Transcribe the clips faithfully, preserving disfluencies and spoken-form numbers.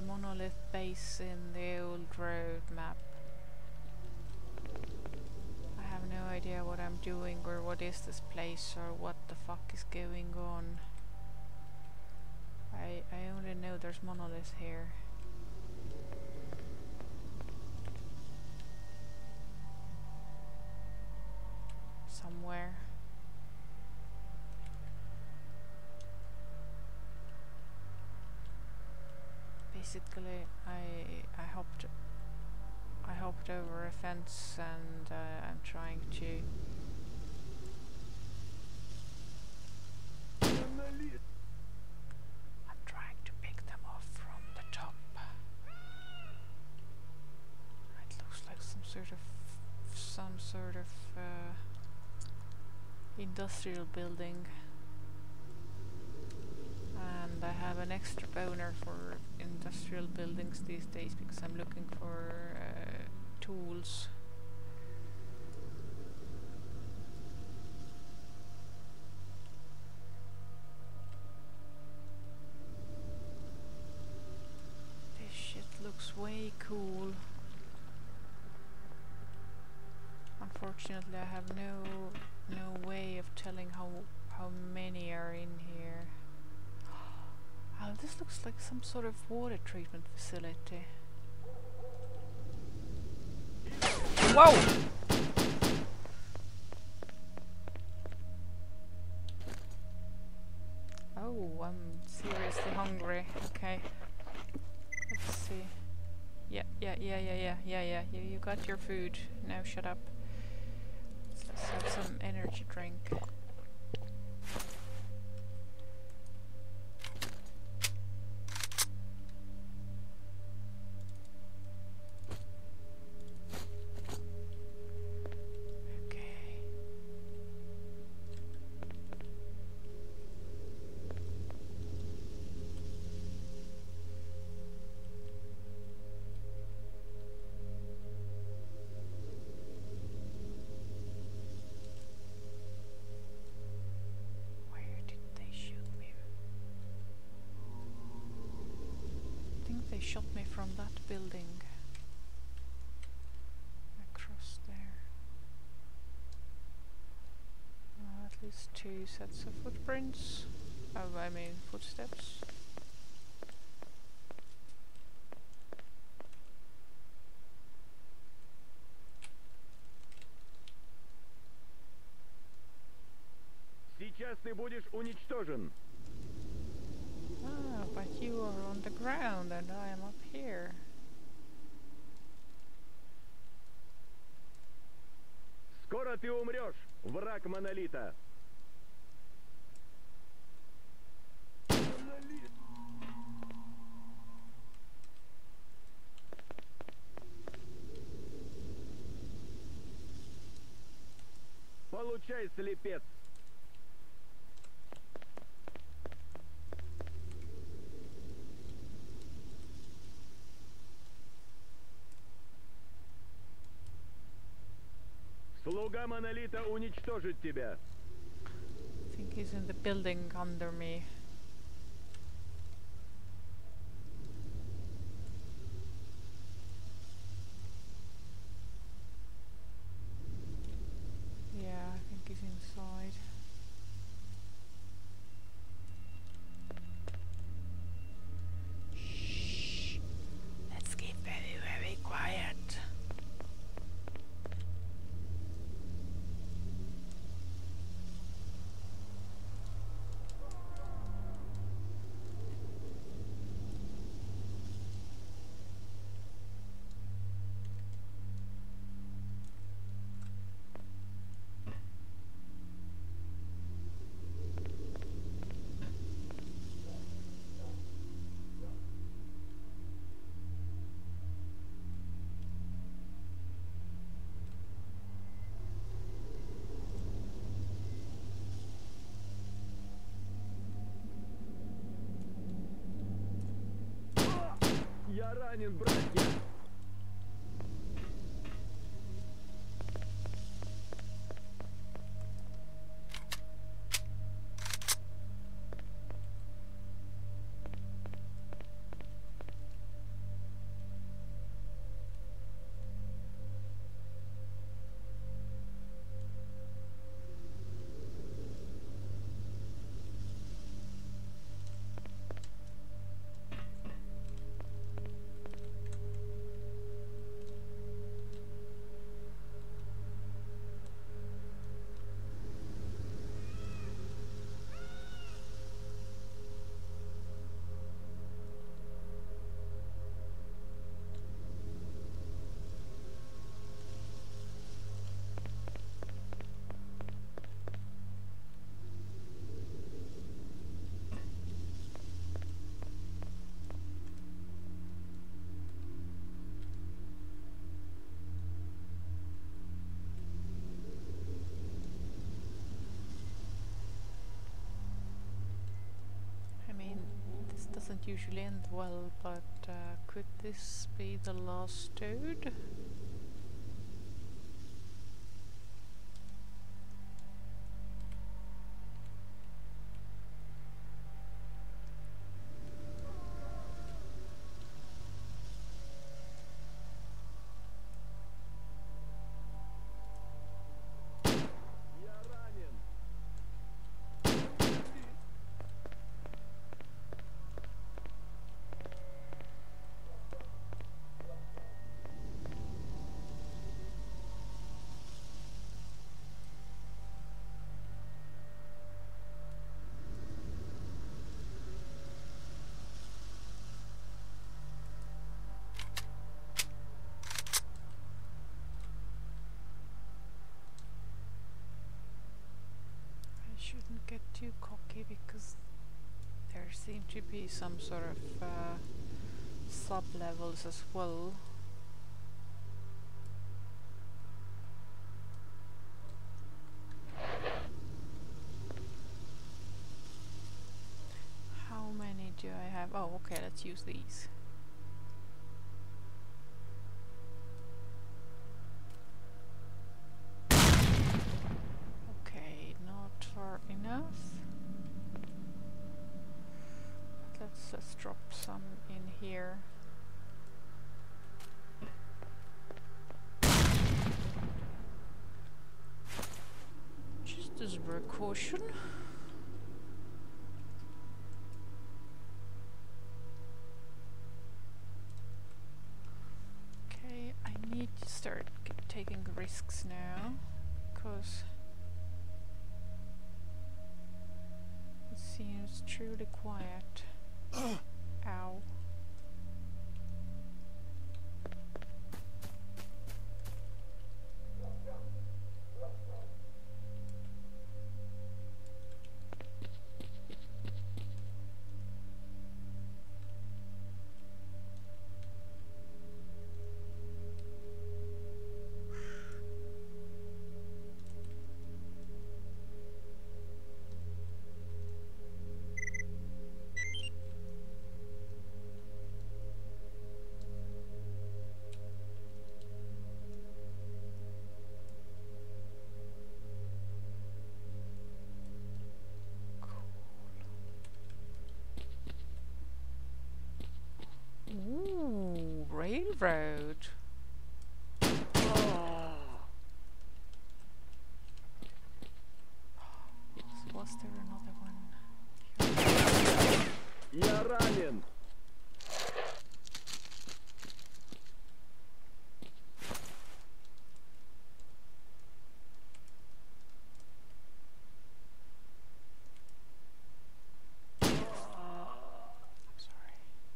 monolith base in the old road map. I have no idea what I'm doing or what is this place or what the fuck is going on. I, I only know there's monolith here. Somewhere. Basically, I I hopped I hopped over a fence and uh, I'm trying to. I'm trying to pick them off from the top. It looks like some sort of some sort of uh, industrial building. And I have an extra boner for industrial buildings these days because I'm looking for uh, tools. This shit looks way cool. Unfortunately, I have no no way of telling how how many are in here. Oh, this looks like some sort of water treatment facility. Whoa! Oh, I'm seriously hungry. Okay. Let's see. Yeah, yeah, yeah, yeah, yeah, yeah, yeah. You, you got your food. Now shut up. Let's have some energy drink. They shot me from that building across there. Uh, at least two sets of footprints. Oh, I mean footsteps. Сейчас ты будешь уничтожен. Ah, but you are on the ground and I am up here. Скоро ты умрешь, враг монолита. Монолит. Получай, слепец. Слуга монолита уничтожит тебя. I think he's in the building under me. Yeah, I think he's inside. Shh. Let's keep very, very quiet. Я ранен, братья. usually end well, but uh, could this be the last toad? Я ранен. I shouldn't get too cocky because there seem to be some sort of uh, sub-levels as well. How many do I have? Oh, okay, let's use these. Okay, not far enough. Let's just drop some in here. Just as a precaution. Okay, I need to start g taking risks now, because it seems truly quiet. Ow. Ooh, railroad. Was there another one? Я ранен. I'm sorry.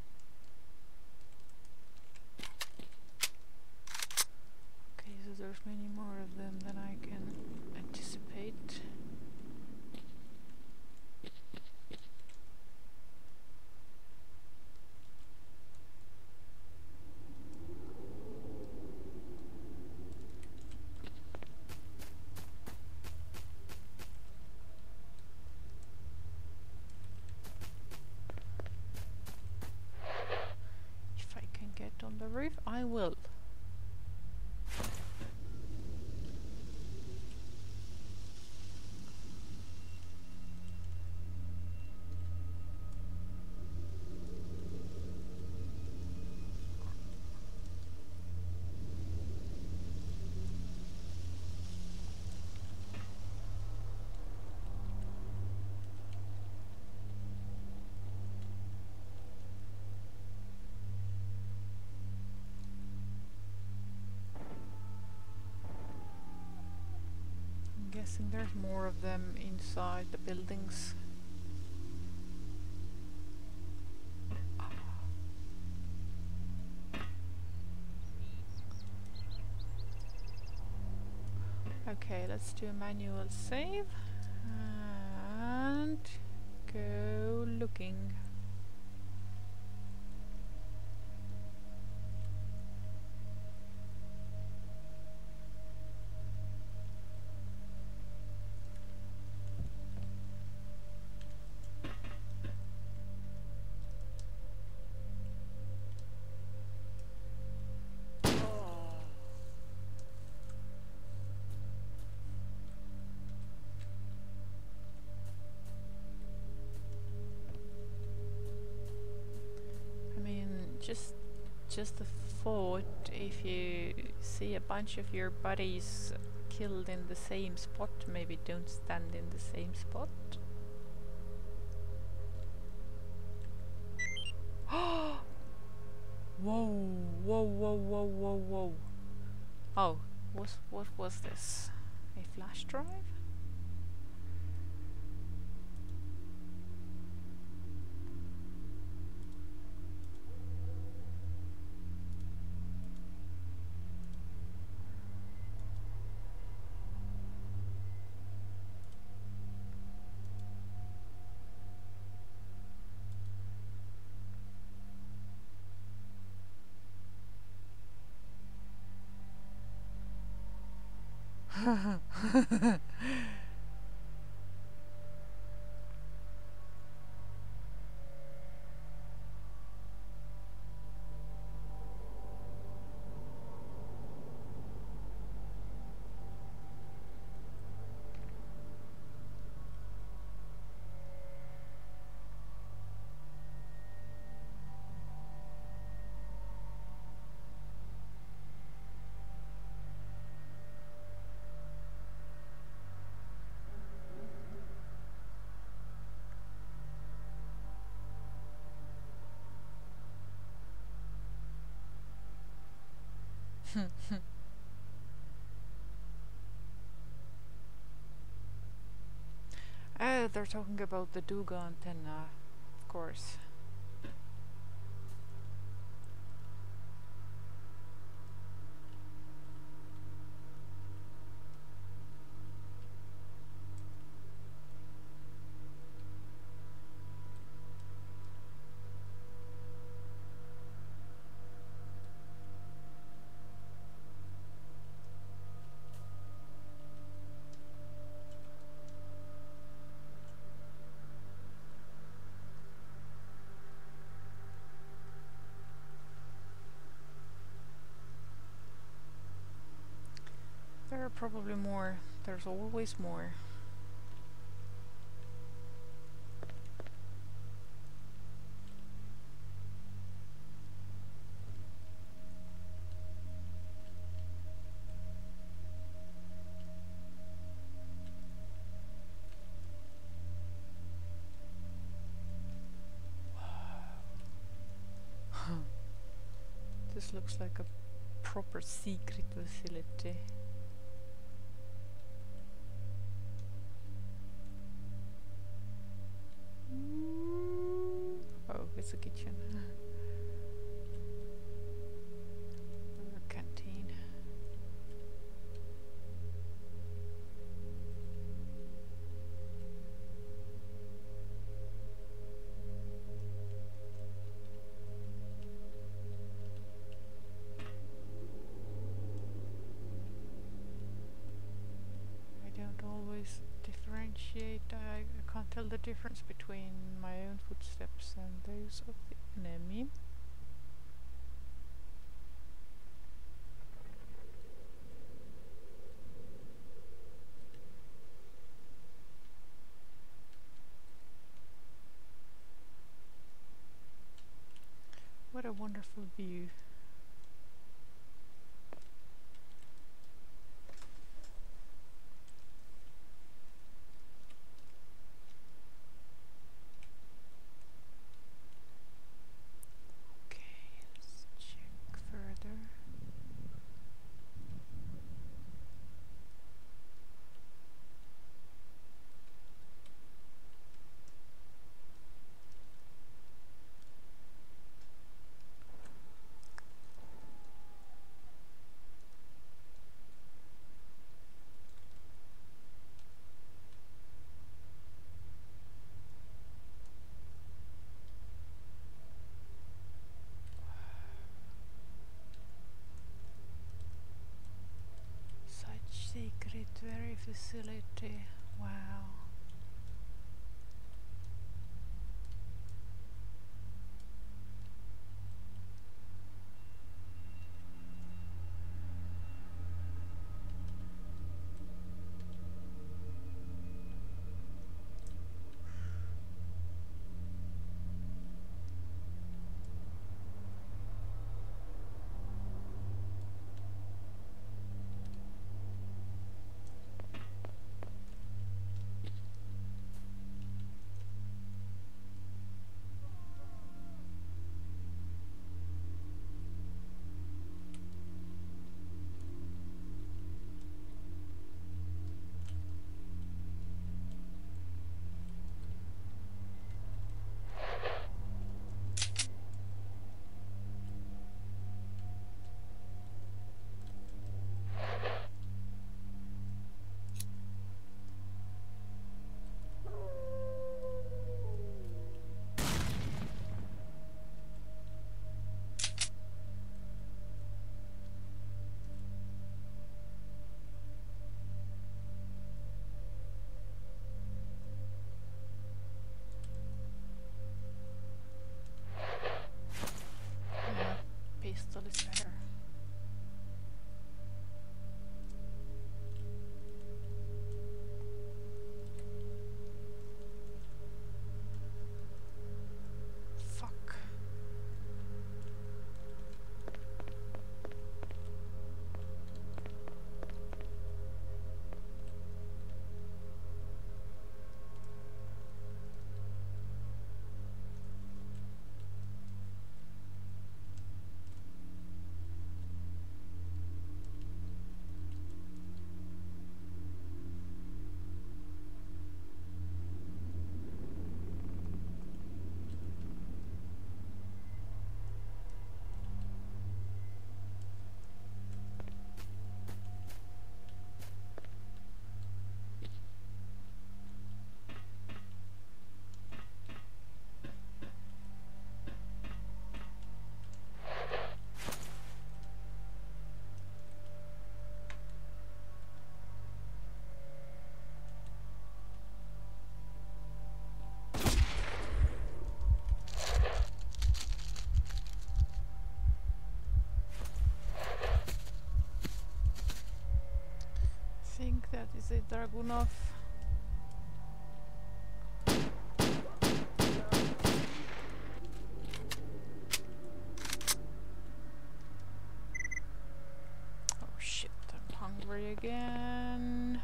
Okay, so there's many more of them than I can anticipate. If I can get on the roof, I will. I'm guessing there's more of them inside the buildings. Okay, let's do a manual save and go looking. just just a thought, if you see a bunch of your buddies killed in the same spot, maybe don't stand in the same spot. Whoa, whoa, whoa, whoa, whoa, whoa. Oh, was, what was this? A flash drive? Oh, they're talking about the Duga antenna, of course. There are probably more. There's always more. This looks like a proper secret facility. Oh, it's a kitchen. Or a canteen. I don't always differentiate. I, I can't tell the difference between my own footsteps and those of the enemy. What a wonderful view. Secret, very facility. Wow. the Dragunov. Oh shit, I'm hungry again.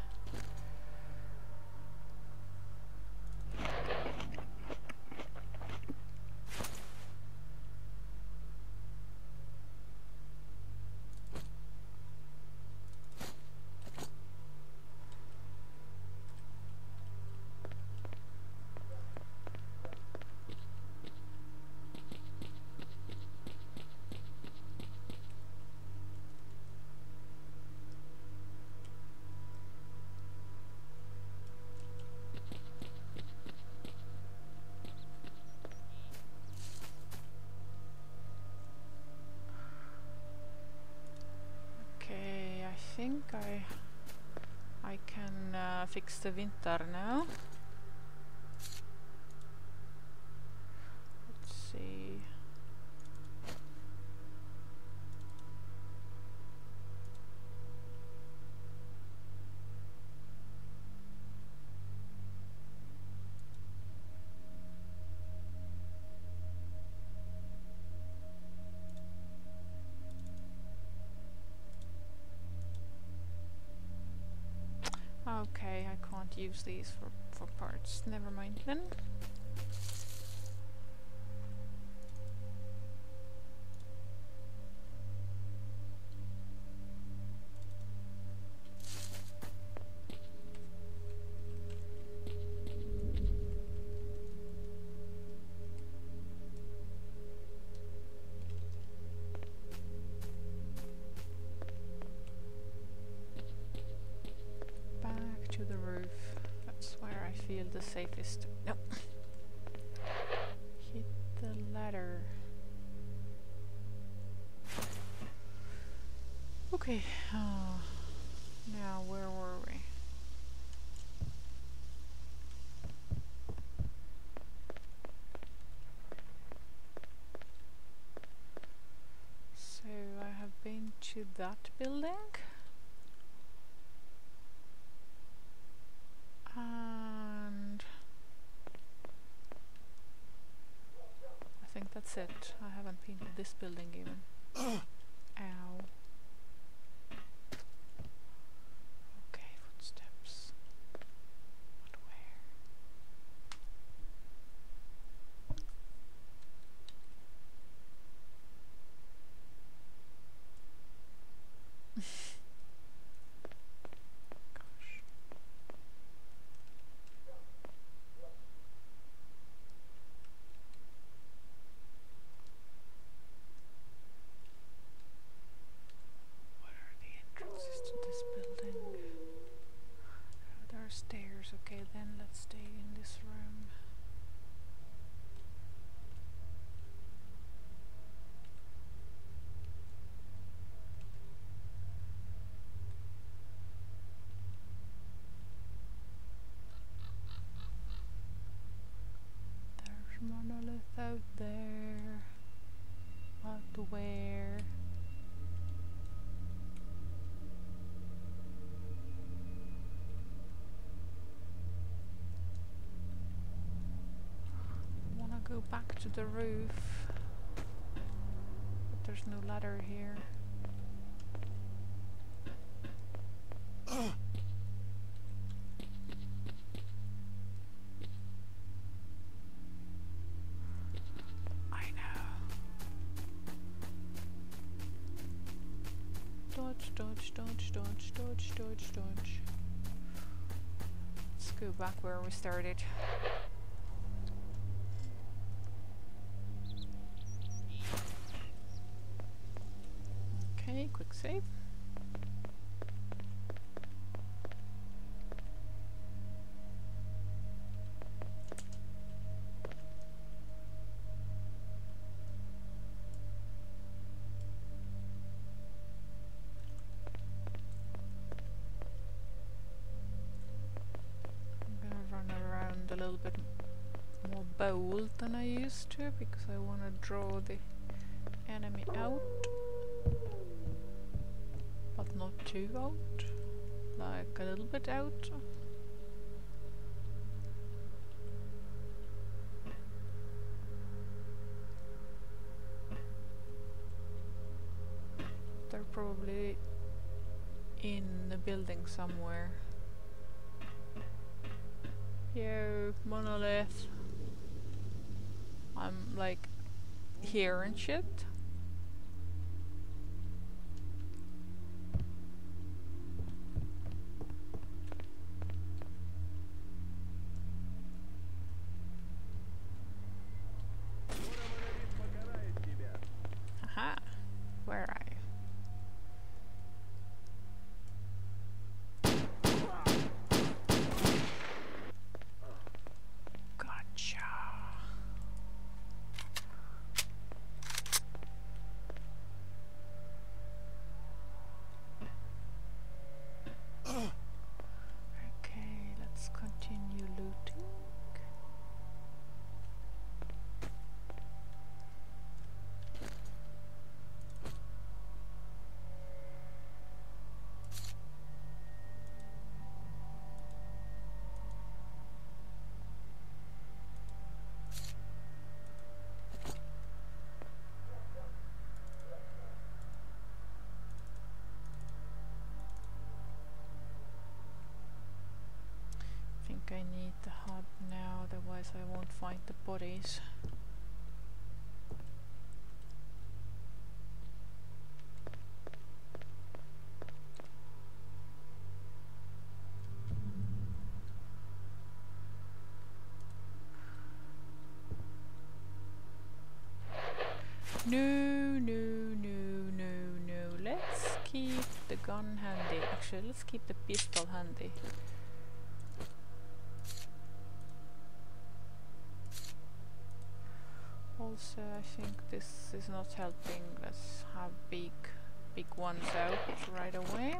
I think I I can uh, fix the winter now. Let's see. Okay, I can't use these for, for parts. Never mind then. To the roof. That's where I feel the safest. No. Hit the ladder. Okay. Uh, now where were we? So I have been to that building. And I think that's it. I haven't been to this building even. Ow. Okay, footsteps. But where? Stairs. Okay, then let's stay in this room. There's monolith out there. But where? Go back to the roof, but there's no ladder here. I know. Dodge, dodge, dodge, dodge, dodge, dodge, dodge. Let's go back where we started. Okay, quick save. I'm gonna run around a little bit more bold than I used to because I want to draw the enemy out. But not too out. like a little bit out. They're probably in the building somewhere. Yo, monolith. I'm like here and shit. Aha, where are you? Gotcha. Okay, let's continue looting. I think I need the hub now, otherwise I won't find the bodies. No, no, no, no, no. Let's keep the gun handy. Actually, let's keep the pistol handy. Also, I think this is not helping. Let's have big, big ones out right away.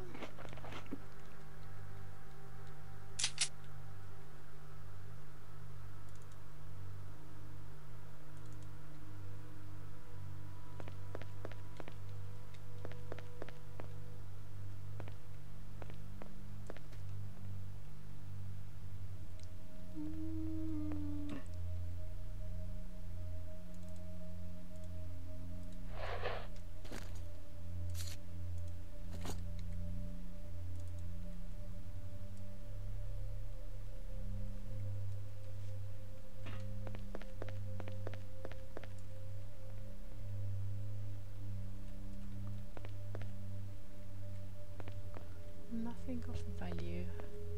Nothing of value.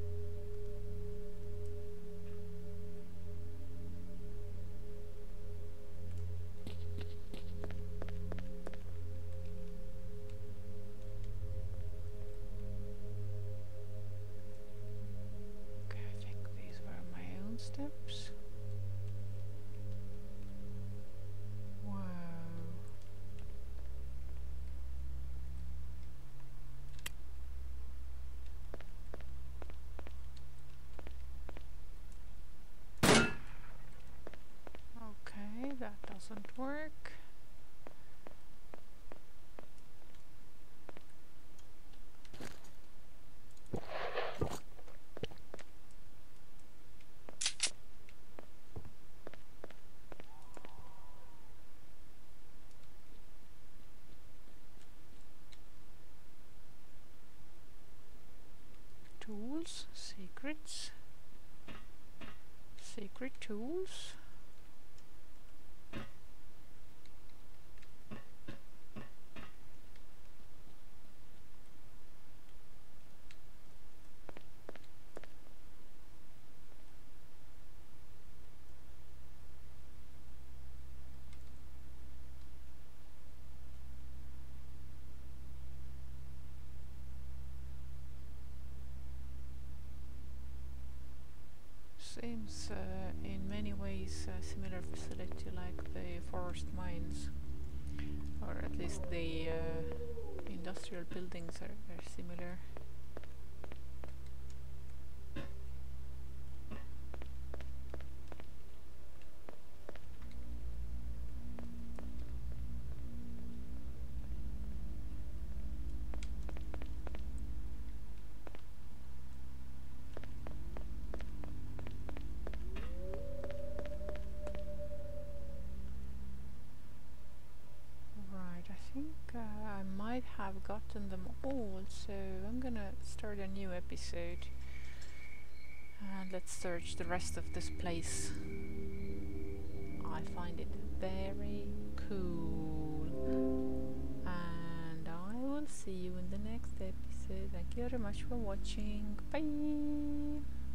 Okay, I think these were my own steps. Wow. Okay, that doesn't work. Tools, secrets, secret tools. Seems uh, in many ways a similar facility like the forest mines, or at least the uh, industrial buildings are, are similar. gotten them all, so I'm gonna start a new episode. And let's search the rest of this place. I find it very cool. And I will see you in the next episode. Thank you very much for watching. Bye!